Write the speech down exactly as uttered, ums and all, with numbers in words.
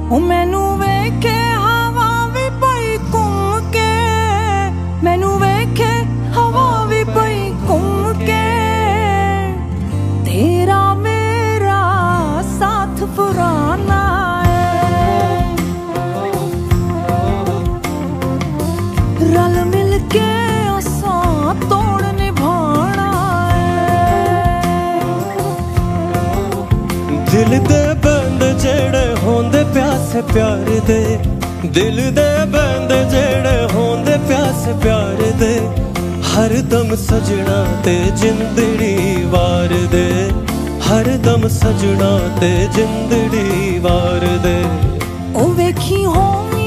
ओ मैनू वेखे हवा भी पई घूम के, मैनू वेखे हवा भी पई घूम के, तेरा मेरा साथ पुराना है, रल मिल के असां तोड़ निभाना है। दिल दे बंद जेड़े होंदे प्यासे प्यार दे, दिल दे बंद जेड़े होंदे प्यासे प्यार दे, हर दम सजना ते जिंदड़ी वार दे, हर दम सजना ते जिंदड़ी वार दे। ओ वेखी हों